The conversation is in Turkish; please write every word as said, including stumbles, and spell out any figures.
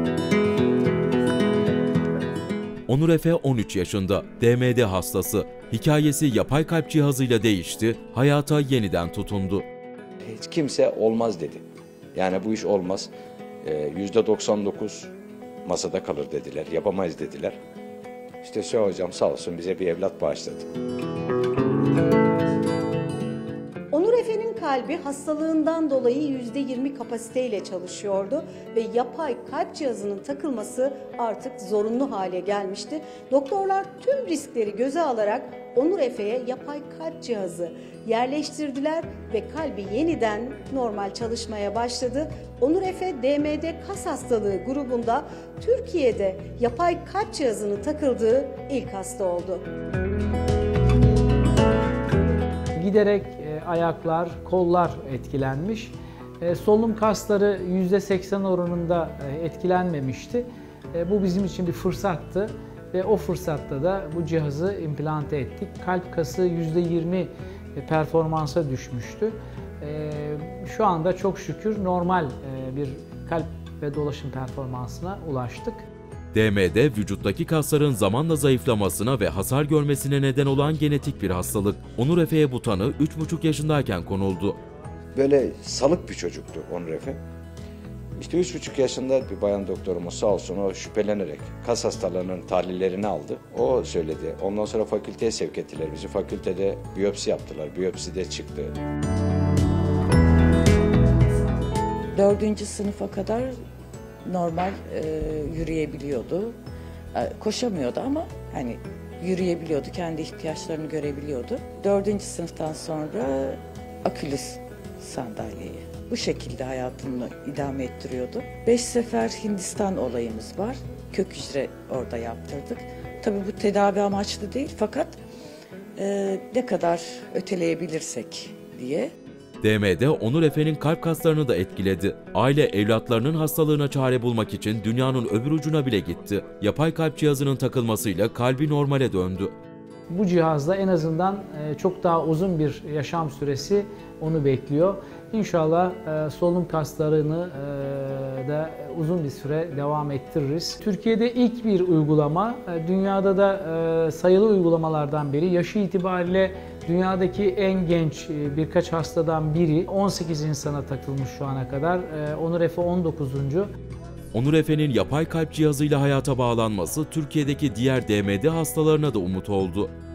Onur Efe on üç yaşında, D M D hastası. Hikayesi yapay kalp cihazıyla değişti, hayata yeniden tutundu. Hiç kimse olmaz dedi. Yani bu iş olmaz. yüzde doksan dokuz masada kalır dediler, yapamayız dediler. İşte şu hocam sağ olsun bize bir evlat bağışladı. Onur Efe'nin kalbi hastalığından dolayı yüzde yirmi kapasiteyle çalışıyordu ve yapay kalp cihazının takılması artık zorunlu hale gelmişti. Doktorlar tüm riskleri göze alarak Onur Efe'ye yapay kalp cihazı yerleştirdiler ve kalbi yeniden normal çalışmaya başladı. Onur Efe D M D kas hastalığı grubunda Türkiye'de yapay kalp cihazının takıldığı ilk hasta oldu. Giderek e, ayaklar, kollar etkilenmiş. E, solunum kasları yüzde seksen oranında e, etkilenmemişti. E, bu bizim için bir fırsattı ve o fırsatta da bu cihazı implante ettik. Kalp kası yüzde yirmi performansa düşmüştü. E, şu anda çok şükür normal e, bir kalp ve dolaşım performansına ulaştık. D M D, vücuttaki kasların zamanla zayıflamasına ve hasar görmesine neden olan genetik bir hastalık. Onur Efe'ye bu tanı üç buçuk yaşındayken konuldu. Böyle salık bir çocuktu Onur Efe. İşte üç buçuk yaşında bir bayan doktorumuz sağ olsun o şüphelenerek kas hastalarının tahlillerini aldı. O söyledi. Ondan sonra fakülteye sevk ettiler bizi. Fakültede biyopsi yaptılar. Biyopsi de çıktı. Dördüncü sınıfa kadar normal e, yürüyebiliyordu. E, koşamıyordu ama hani yürüyebiliyordu, kendi ihtiyaçlarını görebiliyordu. Dördüncü sınıftan sonra akülü sandalyeyi. Bu şekilde hayatını idame ettiriyordu. Beş sefer Hindistan olayımız var. Kök hücre orada yaptırdık. Tabii bu tedavi amaçlı değil fakat e, ne kadar öteleyebilirsek diye. D M D, Onur Efe'nin kalp kaslarını da etkiledi. Aile evlatlarının hastalığına çare bulmak için dünyanın öbür ucuna bile gitti. Yapay kalp cihazının takılmasıyla kalbi normale döndü. Bu cihazla en azından çok daha uzun bir yaşam süresi onu bekliyor. İnşallah solunum kaslarını da uzun bir süre devam ettiririz. Türkiye'de ilk bir uygulama, dünyada da sayılı uygulamalardan biri. Yaşı itibariyle dünyadaki en genç birkaç hastadan biri. on sekiz insana takılmış şu ana kadar. Onur Efe on dokuzuncu Onur Efe'nin yapay kalp cihazıyla hayata bağlanması Türkiye'deki diğer D M D hastalarına da umut oldu.